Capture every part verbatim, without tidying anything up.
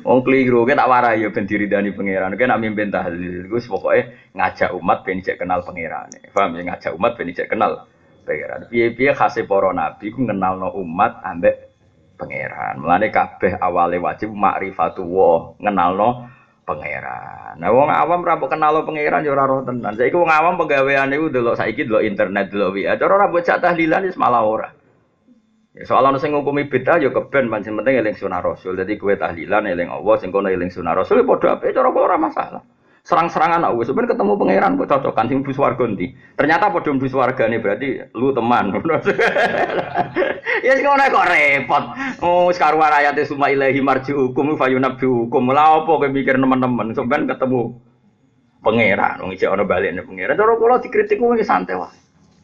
Wong keliru, kita tak warai ya ben diridani pangeran. Kita nak mimpin tahlil, gue pokoknya ngajak umat ben cek kenal pangeran. Paham ya ngajak umat ben cek kenal pangeran. Piye-piye khase para nabi ku ngenalno umat ambek pangeran. Mulane kabeh awale wajib ma'rifatullah, ngenalno pangeran. Nah wong awam ra mbok kenal pangeran ya ora roh tenan. Saiki wong awam penggaweane ku delok saiki delok internet delok W A. Cara ora mbok cak tahlilan wis malah ora. Ya soal ana sing ngukumi bid'ah ya keben pancen penting eling sunah Rasul. Dadi kowe tahlilan eling Allah sing kono eling sunah Rasul padha apik cara ora masalah. Serang-serangan aku sebenarnya ketemu pangeran kok cocokan sing bus warga ndi. Ternyata padha bus wargane berarti lu teman. Ya sing ngono kok repot. Oh wis karuan ayate suma ilahi marji'ukum fayunabbi'ukum. Lha opo kowe mikir teman-teman sampean ketemu pangeran wong isih ana balekne pangeran. Cara kula dikritik kuwi santai wae.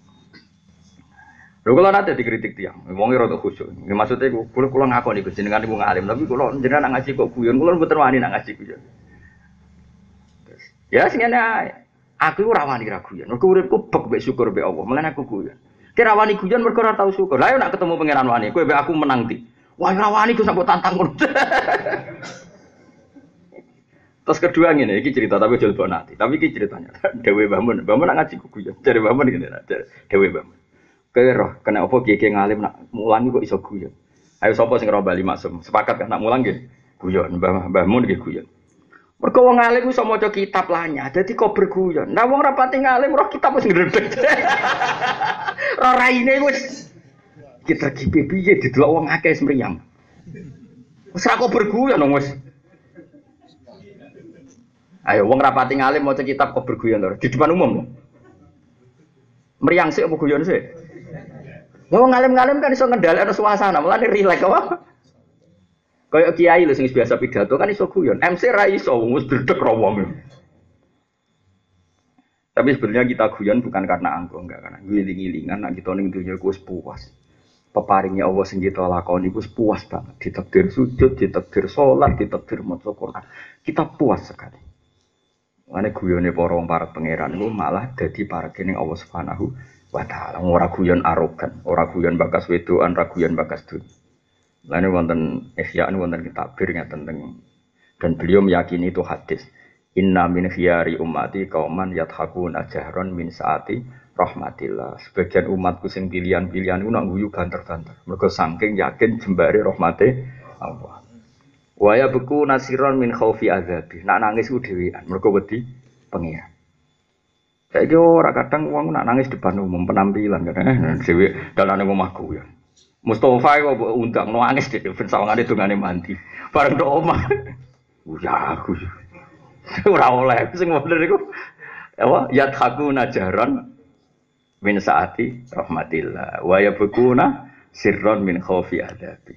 Lho kula nate dikritik tiyang, wonge rada khusyuk. Nggih maksude kula kula ngakoni Gus jenengan iku ngalim, tapi kula jenengan nak ngaji kok guyon, kula mboten wani nak ngaji guyon. Ya sing ngene ae. Aku ora wani ra guyon. Mergo uripku bek mek syukur mek Allah. Mulane aku guyon. Kira wani guyon mergo ora tau syukur. Lah yo nak ketemu pangeran wani, kowe mek aku menang ti. Wah ora wani Gus mbok tantang ngono. Terus kedua ngene, iki cerita tapi aja lebok nanti. Tapi iki ceritanya. Dewe Mbah Mun, Mbah Mun nak ngaji guyon. Jare Mbah Mun ngene, Dewe Mbah Mun. Kira kena apa kiye ngalim nak mulang kok iso guyon. Ayo sapa sing ora bali maksum. Sepakat kan nak mulang nggih. Guyon Mbah Mbah Mun nggih guyon. Mergo wong alim iso maca kitab lanya, dadi kok berguyon. Nah wong ra pati ngalim roh kitab wis ngredeg. Ora raine wis kita kipe piye didelok wong akeh semriyam. Wis ra kok berguyon wis. Ayo wong ra pati ngalim maca kitab kok berguyon to di depan umum. Meriang sik apa guyon sik? Wong ngalim-ngalim kan iso ngendhalekno suasana, mulane rileks apa? Kayak kiai lho sing biasa pidato kan iso guyon. M C ra iso wis bledek ro wong. Tapi sebenarnya kita guyon bukan karena angkuh, enggak karena ngiling-ngilingan nek kita ning dunya ku wis puas. Peparingnya Allah sing kita lakoni ku wis puas banget. Ditakdir sujud, ditakdir salat, ditakdir maca Quran. Kita puas sekali. Mulane guyone para wong para pangeran iku malah dadi paregene Allah Subhanahu wa ta'ala. Ora guyon arogan, ora guyon bakas wedoan, ora guyon bakas dunya. Lane wonten ihya'an wonten kitabir ngaten teng dan beliau meyakini itu hadis. Inna min khiyari ummati qauman yathakun ajahron min saati rahmatillah. Sebagian umatku sing pilihan-pilihan ku nak guyu banter-banter. Mergo saking yakin jembare rahmate Allah. Wa ya beku nasiron min khaufi azabi. Nak nangis ku dhewean mergo wedi pengiran. Saiki ora kadang wong nak nangis depan umum penampilan kadang dhewe dalane omahku ya. Mustofa kok undang nangis dhewe ben sawangane dongane mandi. Bareng tok omah. Ya aku. Ora oleh sing bener iku. Apa yathaku najaron min saati rahmatillah wa yabkuna sirron min khaufi adabi.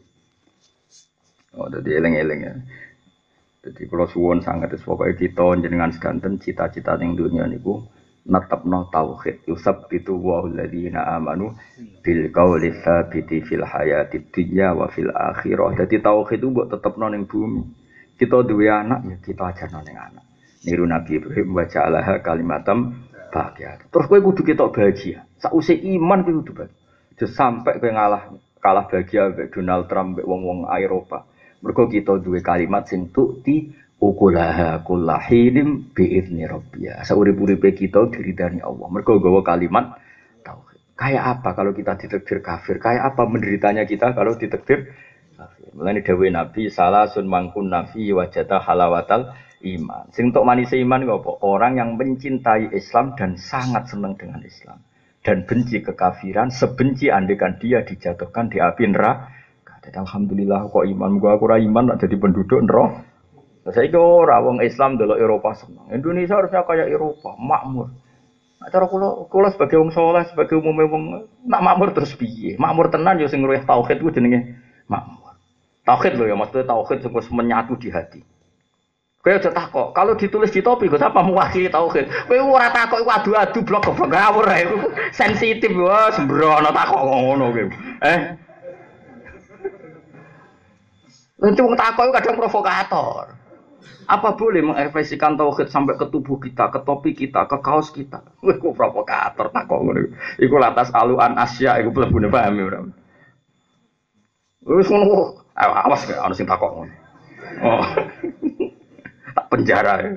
Oh dadi eling-eling ya. Dadi kula suwun sanget wis pokoke kita jenengan sedanten cita-cita ning dunya niku natapno tauhid yusab itu wa alladziina amanu bil qauli tsabiti fil hayatid dunya wa fil akhirah. Dadi tauhid itu mbok tetepno ning bumi. Kita duwe anak ya kita ajarno ning anak. Niru Nabi Ibrahim wa ja'alaha kalimatam bahagia. Terus kowe kudu ketok bahagia. Sakwise iman kowe kudu bahagia. Aja sampai kowe ngalah kalah bahagia mbek Donald Trump mbek wong-wong Eropa. Mergo kita duwe kalimat sing tukti ukulaha kullahilim bi'izni rabbiyah. Saurip-uripe kita diridani Allah. Mergo gawa kalimat tauhid. Kayak apa kalau kita ditakdir kafir? Kayak apa menderitanya kita kalau ditakdir kafir? Mulane dawuh Nabi salasun mangkun nafi wajata halawatal iman. Sing tok manis iman apa? Orang yang mencintai Islam dan sangat senang dengan Islam dan benci kekafiran, sebenci andekan dia dijatuhkan di api neraka. Alhamdulillah kok iman gua aku ora iman nak jadi penduduk neraka. Saya itu orang wong Islam dulu Eropa senang. Indonesia harusnya kayak Eropa, makmur. Nah, cara kula kula sebagai wong saleh, sebagai umumnya wong nak makmur terus piye? Makmur tenan yo sing ngruweh tauhid ku jenenge makmur. Tauhid lho ya maksudnya tauhid sing wis menyatu di hati. Kowe aja takok, kalau ditulis di topi kok apa mewakili tauhid. Kowe ora takok iku adu-adu blok kok ngawur ae. Sensitif wae sembrono takok ngono kowe. Eh. Nanti wong takok kadang provokator. Apa boleh mengekspresikan tauhid sampai ke tubuh kita, ke topi kita, ke kaos kita? Wah, kok provokator takok ngono. Iku latas aluan Asia iku mlebune paham ya ora. Wis ngono. Awas gak ana sing takok ngono. Oh. penjara.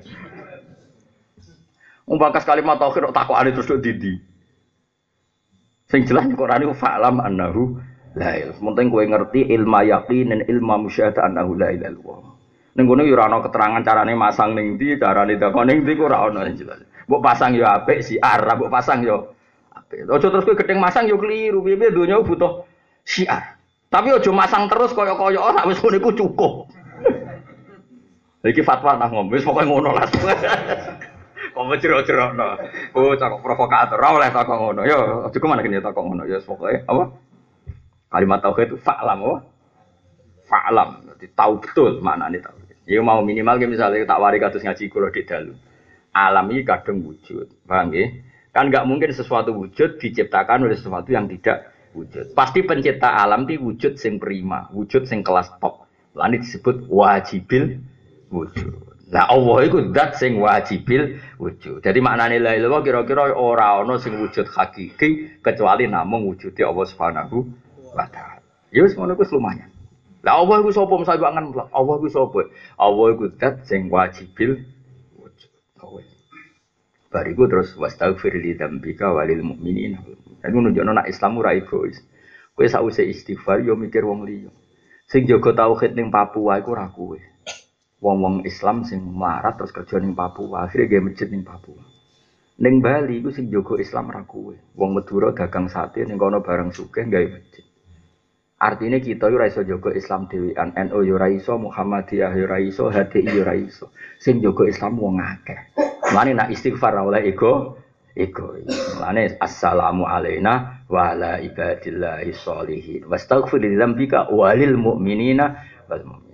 Umpakas kalimat tauhid kok takokane terus do didi. Sing jelas Quran iku fa'lam annahu la ilaha. Penting kowe ngerti ilmu yakin dan ilmu musyahadah annahu la ilaha illallah. Ning kono yo ora ana keterangan carane masang ning ndi, carane dakon ning ndi ku ora ana jelas. Mbok pasang yo apik siar, mbok pasang yo apik. Aja terus kowe gedeng masang yo keliru. Piye-piye donya butuh siar. Tapi aja masang terus kaya-kaya ora wis ngono iku cukup. Iki fatwa nang ngombe wis pokoke ngono lah. Kok jero-jerokno. Oh, cakok provokator. Ora oleh takok ngono. Yo, aja kemana kene takok ngono. Ya pokoke apa? Kalimat tauhid itu fa'lam apa? Fa'lam. Dadi tahu betul maknane tauhid. Ya mau minimal ki misale tak wari kados ngaji kula dik dalu. Alam iki kadung wujud. Paham nggih? Kan enggak mungkin sesuatu wujud diciptakan oleh sesuatu yang tidak wujud. Pasti pencipta alam itu wujud sing prima, wujud sing kelas top. Lan disebut wajibil wujud. Lah Allah iku zat sing wajibil wujud. Jadi maknane la ilaha kira-kira ora ana sing wujud hakiki kecuali namung wujude Allah Subhanahu wa taala. Ya wis ngono kuwi lumayan. Lah Allah iku sapa mesti angen Allah iku sapa? Allah iku zat sing wajibil wujud. Oh, bariku terus wastaghfir li dzambika walil mukminin. Jadi nunjukno nek Islam ora egois. Kowe sakwise istighfar yo mikir wong liya. Sing jaga tauhid ning Papua iku ora kowe. Wong-wong Islam sing melarat terus kerja ning Papua, akhirnya gawe masjid ning Papua. Ning Bali iku sing jaga Islam ra kowe. Wong Madura dagang sate ning kono bareng sugih gawe masjid. Artinya kita yo ora iso jaga Islam dhewean, N U yo ora iso, Muhammadiyah yo ora iso, H D I yo ora iso. Sing jaga Islam wong akeh. Mulane nak istighfar oleh ego, ego. Mulane assalamu alaina wa ala ibadillahi sholihin. Wastaghfir li dzambika walil mu'minina wal mu'minat.